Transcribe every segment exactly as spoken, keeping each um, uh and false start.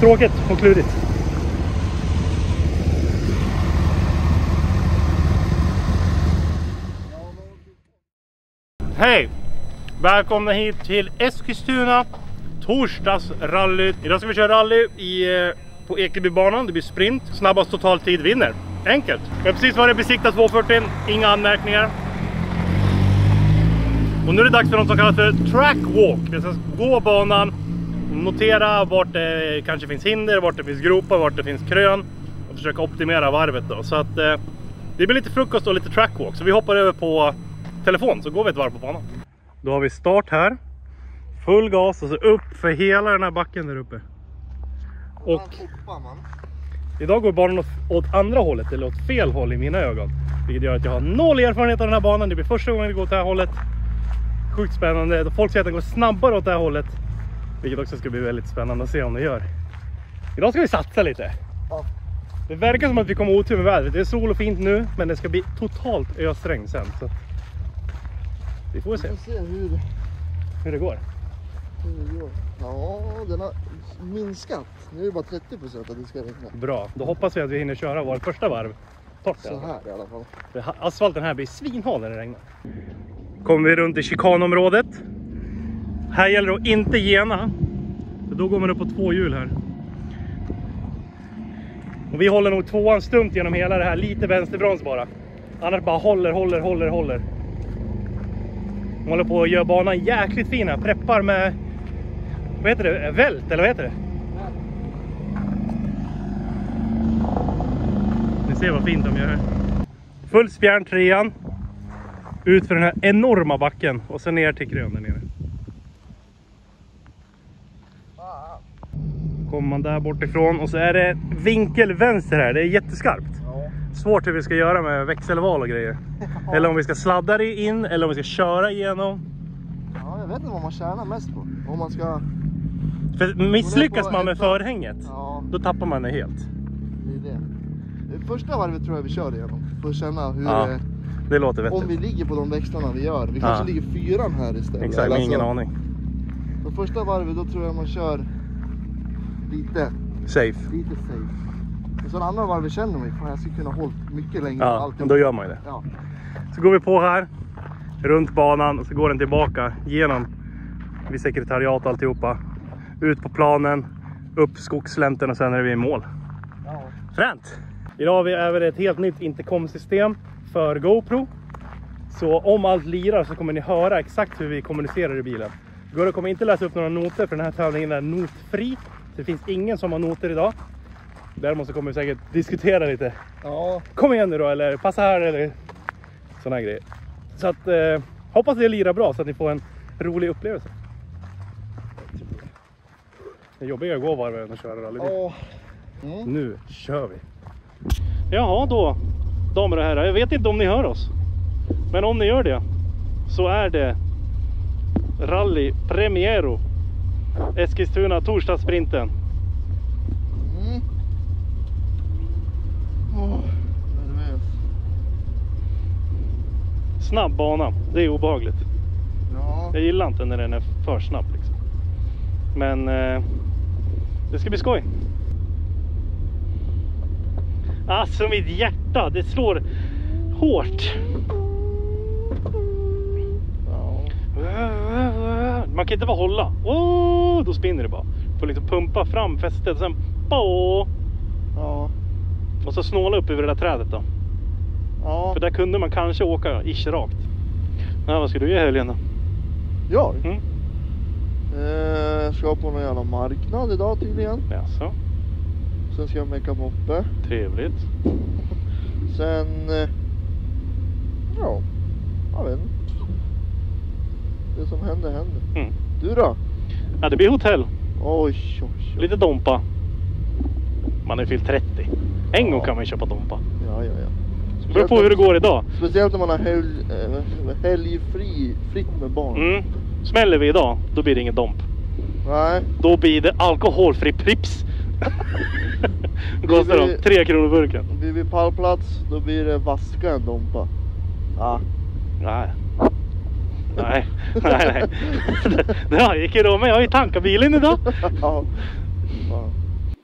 tråkigt och klurigt. Hej! Välkomna hit till Eskilstuna torsdagsrally. Idag ska vi köra rally i, på Ekebybanan. Det blir sprint. Snabbast totaltid vinner. Enkelt. Vi har precis varit besiktat tvåhundrafyrtio. Inga anmärkningar. Och nu är det dags för något som kallas för track walk. Vi ska gå banan, notera vart det kanske finns hinder, vart det finns gropar, vart det finns krön och försöka optimera varvet då. Så att eh, det blir lite frukost och lite track walk. Så vi hoppar över på telefon så går vi ett varv på banan. Då har vi start här. Full gas och så upp för hela den här backen där uppe. Och idag går banan åt, åt andra hållet, eller åt fel håll i mina ögon. Vilket gör att jag har noll erfarenhet av den här banan. Det blir första gången det går åt det här hållet. Sjukt spännande. Folk säger att den går snabbare åt det här hållet. Vilket också ska bli väldigt spännande att se om det gör. Idag ska vi satsa lite. Ja. Det verkar som att vi kommer otur med vädret. Det är sol och fint nu, men det ska bli totalt ösregn sen. Så vi får se, vi får se hur... hur det går. Hur det går. Ja, den har minskat. Nu är det bara trettio procent att det ska regna. Bra, då hoppas vi att vi hinner köra vår första varv. Torrt, så här i alla fall. För asfalten här blir svinhål när det regnar. Kommer vi runt i chikanområdet. Här gäller det att inte gena. För då går man upp på två hjul här. Och vi håller nog tvåan stumt genom hela det här. Lite vänsterbroms bara. Annars bara håller, håller, håller, håller. De håller på att göra banan jäkligt fin här. Preppar med, vad heter det? Vält, eller vad heter det? Ni ser vad fint de gör här. Full spjärn trean. Ut för den här enorma backen. Och sen ner till krön där nere. Kommer man där bortifrån. Och så är det vinkel vänster här. Det är jätteskarpt. Ja. Svårt hur vi ska göra med växelval och grejer. Ja. Eller om vi ska sladda det in. Eller om vi ska köra igenom. Ja, jag vet inte vad man tjänar mest på. Om man ska... För misslyckas man med förhänget. Ja. Då tappar man det helt. Det är det. Det första varvet tror jag vi kör igenom. För att känna hur... Ja. Det... Det låter vettigt. Om vi ligger på de växlarna vi gör. Vi kanske ja. ligger fyran här istället. Exakt, alltså, ingen aning. Det första varvet då tror jag man kör lite safe. Lite safe. Och så andra varvet känner man fan jag ska kunna hålla mycket längre. Ja, men då gör man ju det. Ja. Så går vi på här. Runt banan och så går den tillbaka genom vid sekretariat och alltihopa. Ut på planen. Upp skogslänten och sen är vi i mål. Ja. Fränt! Idag har vi även ett helt nytt intercom-system för GoPro. Så om allt lirar så kommer ni höra exakt hur vi kommunicerar i bilen. Gurra kommer inte läsa upp några noter för den här tävlingen är notfri. Så det finns ingen som har noter idag. Däremot så kommer vi säkert diskutera lite. Ja. Kom igen nu då, eller passa här eller såna här grejer. Så att eh, hoppas det lirar bra så att ni får en rolig upplevelse. Det är jobbigare att gå varv än att köra rally. Oh. Mm. Nu kör vi. Jaha då, damer och herrar. Jag vet inte om ni hör oss. Men om ni gör det så är det rally premiero Eskilstuna torsdagssprinten. Mm. Oh, snabb bana, det är obehagligt. Ja. Jag gillar inte när den är för snabb liksom. Men eh, det ska bli skoj. Alltså mitt hjärta, det slår hårt. Man kan inte bara hålla. Oh, då spinner det bara. Får liksom pumpa fram fästet och sen oh. Ja. Och så snåla upp över det där trädet då. Ja. För där kunde man kanske åka ish rakt. Ja, vad ska du göra i helgen då? Jag? Mm. Eh, ska på någon jävla marknad idag tydligen. Jaså. Sen ska jag meka moppe. Trevligt. Sen... Eh, ja, jag vet inte. Det som händer, händer. Mm. Du då? Ja, det blir hotell. Oj, oj, oj. Lite dompa. Man är fyllt trettio. En gång kan man köpa dompa. Ja, ja, ja. Det beror på hur det går idag. Speciellt när man har helg, äh, helgfri, fritt med barn. Mm. Smäller vi idag, då blir det ingen domp. Nej. Då blir det alkoholfri Prips. Kostar de tre kronor burken. Blir vi pallplats, då blir det vaska en dompa. Ja. Nej. Nej, nej, nej. Det gick ju då, men jag har ju tankat bilen idag. Ja.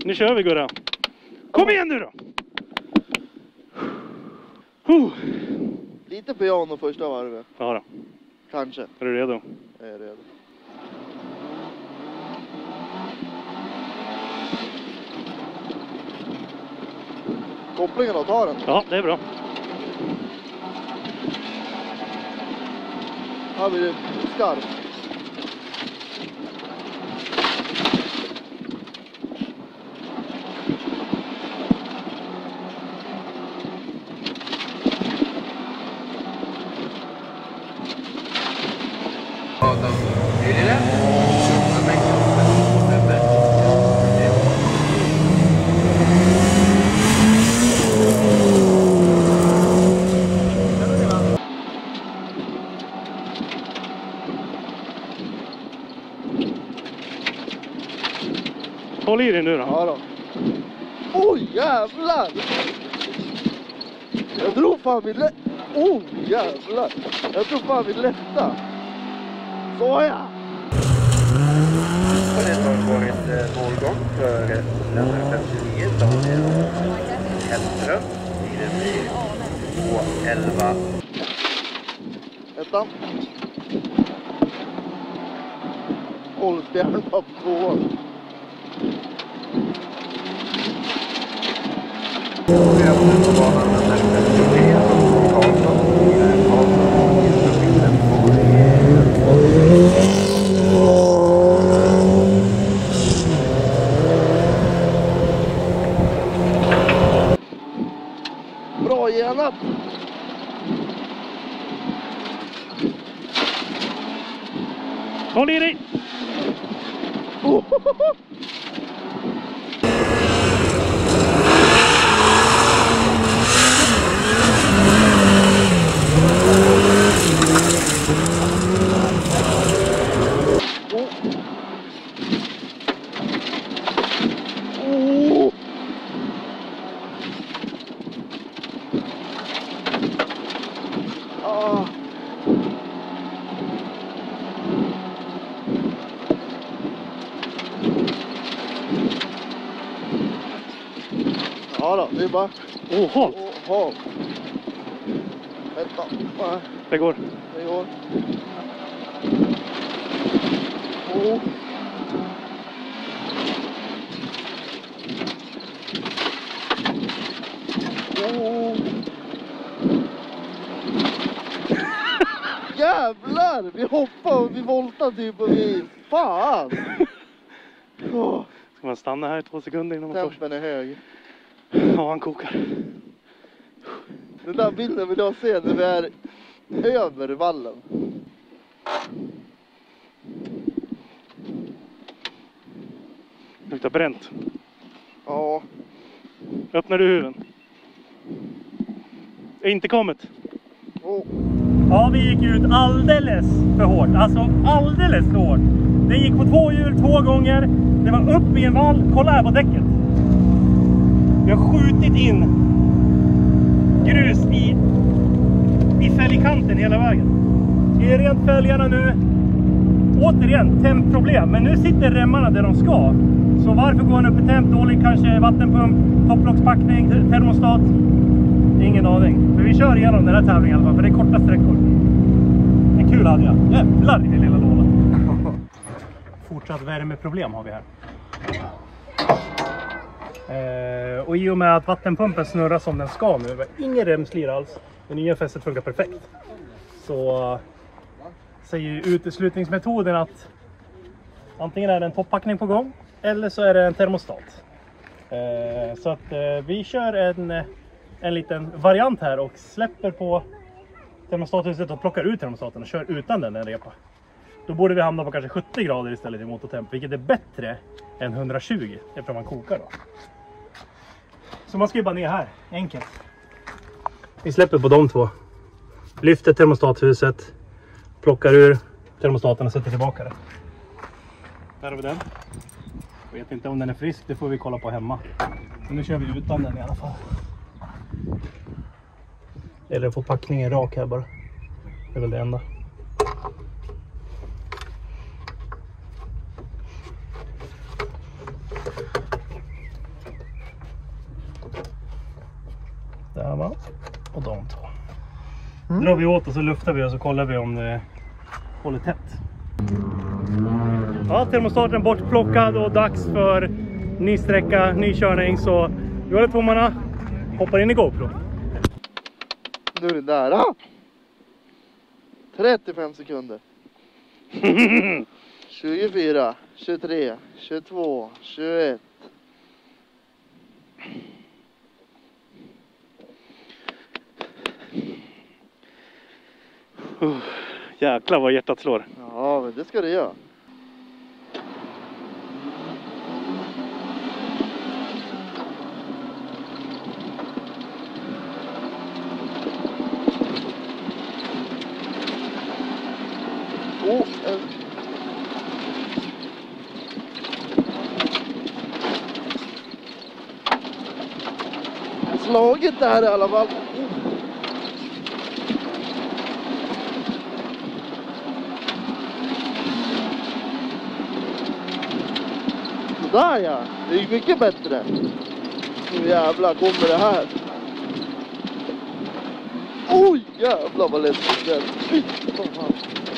Nu kör vi, Gurra. Kom igen nu då! Uh. Lite piano första varvet. Ja då. Kanske. Är du redo? Jag är redo. Kopplingen då, tar den. Ja, det är bra. Här blir det skarpt. Håll i dig nu då. Ja då. Oj, jävlar! Jag tror fan vi lätta. Oj, jävlar! Jag tror fan vi lätta. Så ja! Och det har varit målgång för lämnare femtionio Daniel Hellström. Tiden blir två elva. Ettan. Hållspjärn på två. Vi har fått på banan nummer femtiotre Karlsson. Karlsson instruktionen på Bra genat! Håll i dig! Oh. Oh. Ah. Ja då, det är bara... Oha! Oha! Vänta. Nej, Det går. det går. Oh. Oh. Jävlar! Vi hoppar och vi voltar typ och vi... Fan! Oh. Ska man stanna här i två sekunder innan man får... Tempen är hög. Ja, han kokar. Den där bilden vill jag se när vi är över vallen. Luktar bränt. Ja. Öppnar du huven? Är inte kommit. Oh. Ja, vi gick ut alldeles för hårt. Alltså alldeles för hårt. Det gick på två hjul två gånger. Det var upp i en vall. Kolla här på däcket. Vi har skjutit in grus i, i fälgkanten hela vägen. Det är rent fälgarna nu. Återigen, tempproblem. Men nu sitter remmarna där de ska. Så varför går han upp i temp? Dålig kanske vattenpump, topplockspackning, termostat. Ingen aning. Men vi kör igenom den här tävlingen i alla fall, för det är korta sträckor. En kul hade jag. Jävlar i den lilla lådan. Fortsatt värmeproblem har vi här. Eh, och i och med att vattenpumpen snurrar som den ska nu, det är ingen remslir alls. Det nya fästet funkar perfekt. Så säger ju uteslutningsmetoden att antingen är det en topppackning på gång eller så är det en termostat. Eh, så att eh, vi kör en, en liten variant här och släpper på termostathuset och plockar ut termostaten och kör utan den en repa. Då borde vi hamna på kanske sjuttio grader istället i motortemp, vilket är bättre än hundratjugo eftersom man kokar då. Så man ska ju bara ner här, enkelt. Vi släpper på de två. Lyfter termostathuset, plockar ur termostaten och sätter tillbaka det. Där har vi den. Jag vet inte om den är frisk, det får vi kolla på hemma. Men nu kör vi utan den i alla fall. Eller få packningen rak här bara. Det är väl det enda. Och de två. Mm. Drar vi åt och så luftar vi och så kollar vi om det håller tätt. Ja, termostaten bortplockad och dags för ny sträcka, ny körning. Så vi håller tummarna, hoppar in i GoPro. Nu är det nära. trettiofem sekunder. tjugofyra, tjugotre, tjugotvå, tjugoett. Uh, jäklar vad hjärtat slår. Ja, men det ska det göra. Oh, en... Slaget där i alla fall. Där ja, det är mycket bättre. Nu jävlar kommer det här. Oj jävlar vad läskigt det är. Fy fan.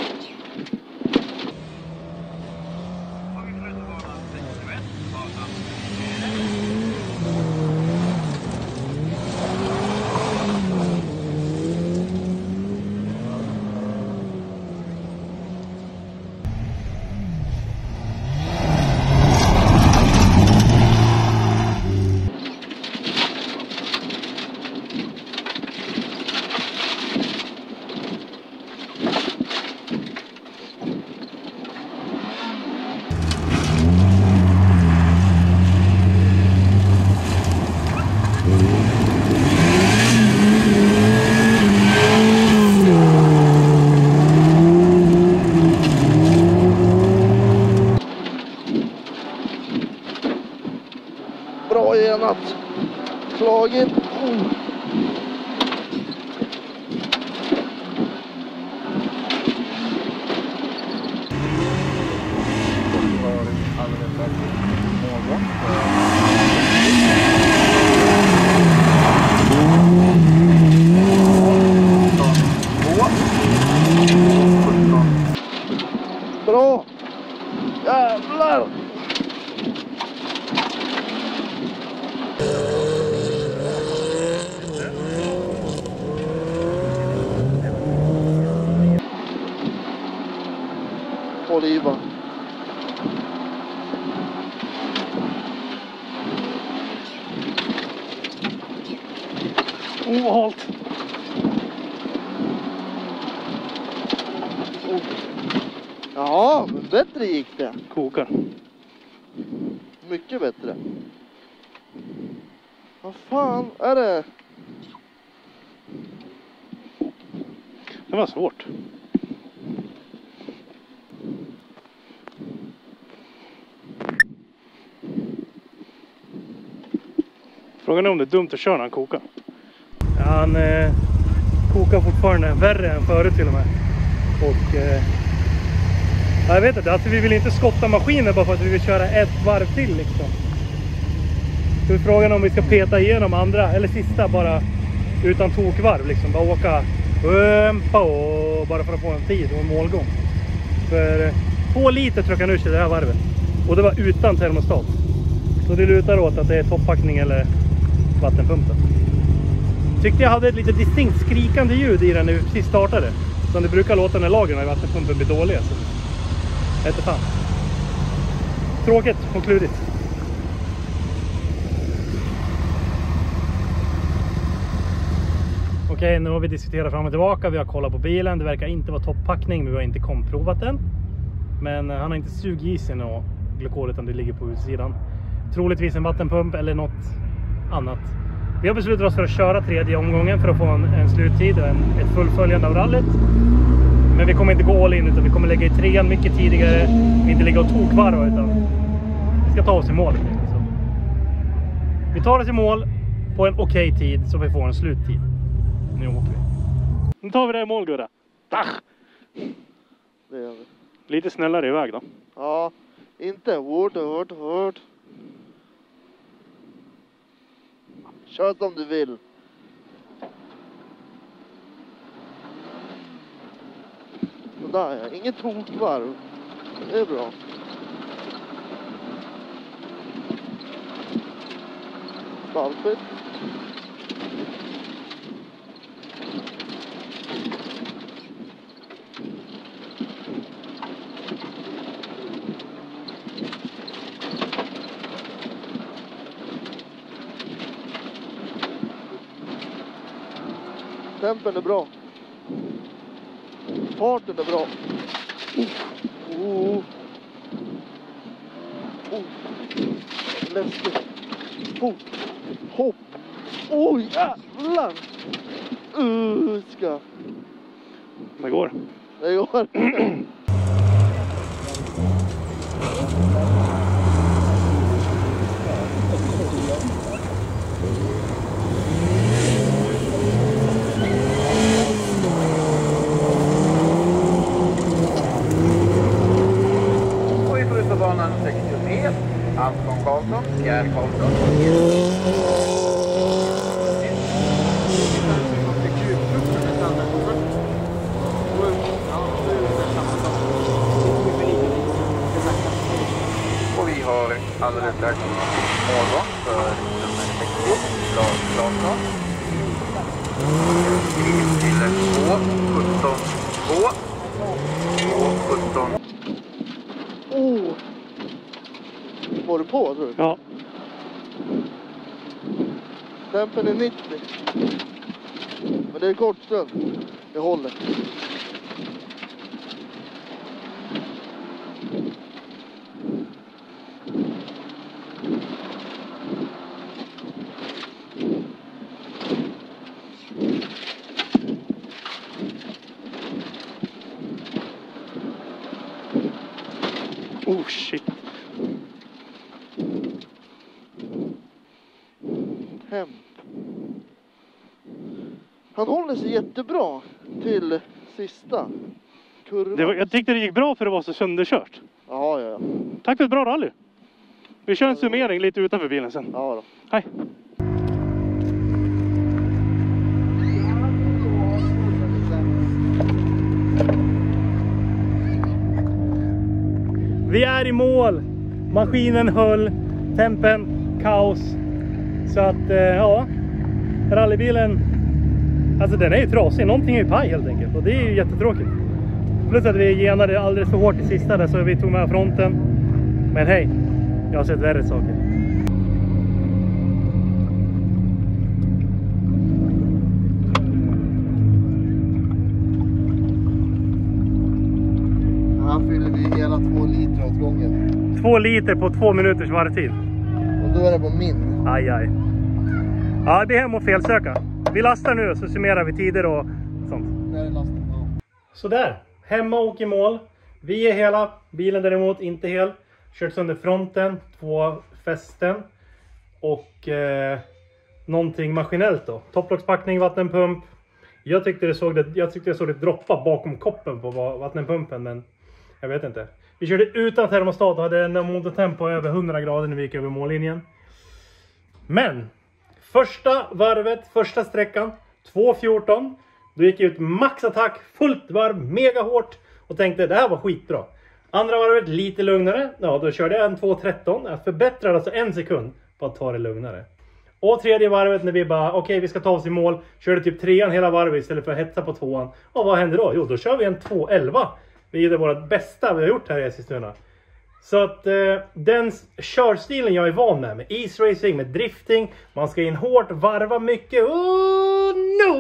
Bra genat. Slaget. Oh. Bra. Jävlar. Håll i bara. Oh, halt. Oh. Ja, men bättre gick det. Kokar. Mycket bättre. Vad fan är det? Det var svårt. Frågan är om det är dumt att köra när han kokar. Ja, han eh, kokar fortfarande värre än förut till och med. Och eh, jag vet inte, alltså vi vill inte skotta maskinen bara för att vi vill köra ett varv till liksom. Så är frågan om vi ska peta igenom andra eller sista bara utan tokvarv liksom. Bara åka på bara för att få en tid och en målgång. För eh, två liter tror jag kan ursäkta det här varvet. Och det var utan termostat. Så det lutar åt att det är topppackning eller vattenpumpen. Tyckte jag hade ett lite distinkt skrikande ljud i den när vi precis startade. Som det brukar låta när lagren i vattenpumpen blir dåliga. Så. Jag vet inte fan. Tråkigt och kludigt. Okej, nu har vi diskuterat fram och tillbaka. Vi har kollat på bilen. Det verkar inte vara topppackning. Vi har inte komprovat den. Men han har inte sugit i sig något glykol utan det ligger på utsidan. Troligtvis en vattenpump eller något annat. Vi har beslutat oss för att köra tredje omgången för att få en, en sluttid och en, ett fullföljande av rallyt. Men vi kommer inte gå all in utan vi kommer lägga i trean mycket tidigare. Vi inte ligga och tokvarva utan vi ska ta oss i mål. Så. Vi tar oss i mål på en okej tid så vi får en sluttid. Nu åker vi. Nu tar vi det i mål, Gurra. Tach! Det gör vi. Lite snällare iväg då. Ja, inte hårt, hårt, hårt. Kör som du vill. Sådär ja, inget tokvarv. Det är bra. Valpigt. Tempen är bra. Farten är bra. Oh. Oh. Läskigt. Fot. Hopp. Oj, jävlar. Uh, ska. Det går. Det går. Banan sextiotre, Anton Karlsson, Pierre Karlsson. Och vi har alldeles strax målgång för nummer sextio, Lars Larsson. Till två sjutton två. två sjutton. Oh. Var du på, tror du? Ja. Tempen är nittio. Men det är kort stund. Det håller. Oh shit. Hem. Han håller sig jättebra till sista kurvan. Det var, jag tyckte det gick bra för det var så sönderkört. Ja, ja, ja. Tack för ett bra rally. Vi kör en summering lite utanför bilen sen. Ja då. Hej. Vi är i mål. Maskinen höll. Tempen kaos. Så att, eh, ja. Rallybilen. Alltså den är ju trasig. Någonting är ju paj helt enkelt. Och det är ju jättetråkigt. Plus att vi genade alldeles för hårt i sista där, så vi tog med fronten. Men hej. Jag har sett värre saker. Här fyller vi hela två liter åt gången. Två liter på två minuters varvtid. Och då är det på min. Aj, aj. Ja, det är hem och felsöka. Vi lastar nu så summerar vi tider och sånt. Där är lasten, ja. Sådär, hemma och i mål. Vi är hela, bilen däremot inte hel. Kört sönder fronten, två fästen. Och eh, någonting maskinellt då. Topplockspackning, vattenpump. Jag tyckte det såg det, jag tyckte jag såg det droppa bakom koppen på vattenpumpen, men jag vet inte. Vi körde utan termostat och hade en motortempo över hundra grader när vi gick över mållinjen. Men första varvet, första sträckan, två fjorton. Då gick jag ut maxattack, fullt varv, mega hårt. Och tänkte det här var skitbra. Andra varvet lite lugnare. Ja, då körde jag en två tretton. Jag förbättrade alltså en sekund på att ta det lugnare. Och tredje varvet när vi bara, okej okay, vi ska ta oss i mål. Körde typ trean hela varvet istället för att hetsa på tvåan. Och vad händer då? Jo, då kör vi en två elva. Det är det vårt bästa vi har gjort här i Eskilstuna. Så att eh, den körstilen jag är van med, med ease racing, med drifting, man ska in hårt, varva mycket, oh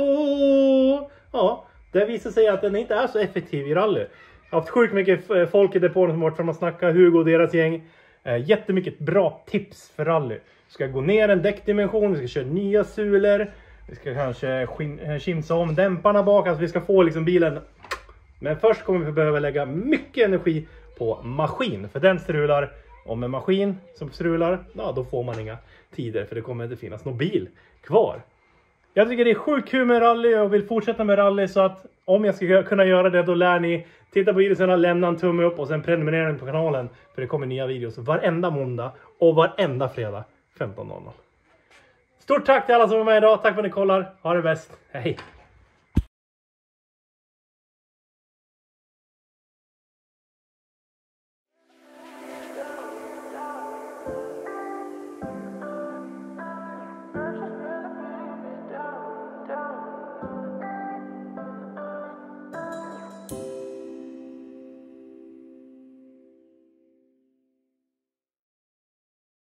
no! Ja, det visar sig att den inte är så effektiv i rally. Jag har haft sjukt mycket folk i depån som har varit fram och snacka, Hugo och deras gäng. Eh, jättemycket bra tips för rally. Vi ska gå ner en däckdimension, vi ska köra nya sulor, vi ska kanske kimsa om dämparna bak, alltså vi ska få liksom bilen. Men först kommer vi behöva lägga mycket energi på maskin, för den strular. Och med maskin som strular, ja, då får man inga tider, för det kommer inte finnas någon bil kvar. Jag tycker det är sjukt kul med rally och vill fortsätta med rally, så att om jag ska kunna göra det, då lär ni titta på videon, lämna en tumme upp och sen prenumerera den på kanalen, för det kommer nya videos varenda måndag och varenda fredag femton noll noll. Stort tack till alla som var med idag, tack för att ni kollar, ha det bäst, hej!